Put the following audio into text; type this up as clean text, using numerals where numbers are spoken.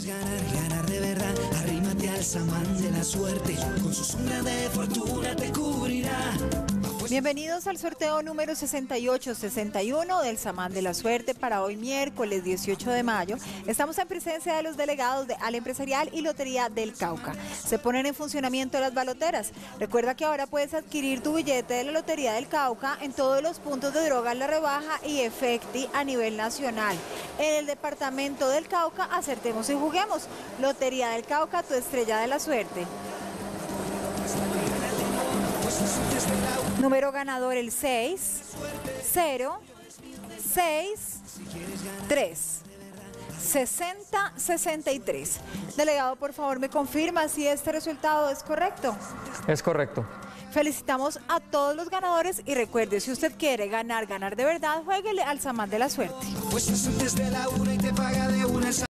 ganar, ganar de verdad, arrímate al samán de la suerte, con su sombra de fortuna te cubrirá. Bienvenidos al sorteo número 6861 del Samán de la Suerte para hoy miércoles 18 de mayo. Estamos en presencia de los delegados de Ala Empresarial y Lotería del Cauca. Se ponen en funcionamiento las baloteras. Recuerda que ahora puedes adquirir tu billete de la Lotería del Cauca en todos los puntos de Drogas La Rebaja y Efecti a nivel nacional. En el departamento del Cauca, acertemos y juguemos. Lotería del Cauca, tu estrella de la suerte. Número ganador el 6, 0, 6, 3, 60, 63. Delegado, por favor, me confirma si este resultado es correcto. Es correcto. Felicitamos a todos los ganadores y recuerde, si usted quiere ganar de verdad, juéguele al Samán de la Suerte. Pues antes de la una y te paga de